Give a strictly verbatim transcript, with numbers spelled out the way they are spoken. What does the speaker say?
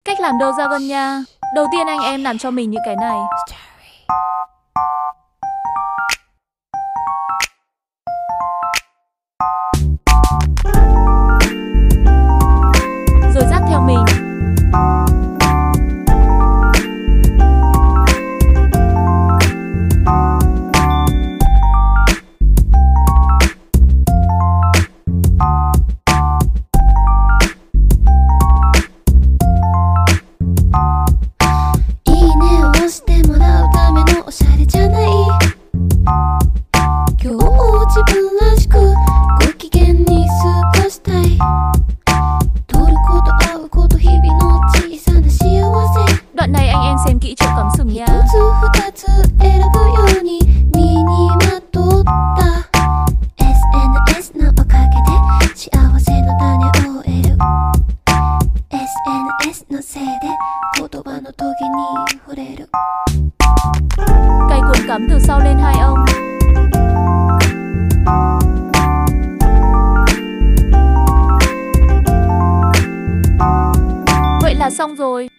Cách làm đơ dragon nha. Đầu tiên anh em làm cho mình những cái này. Rồi dắt theo mình. Đoạn này anh em xem kỹ chỗ cắm sừng nha. Cài cuộn cắm từ sau lên hai ông. Vậy là xong rồi.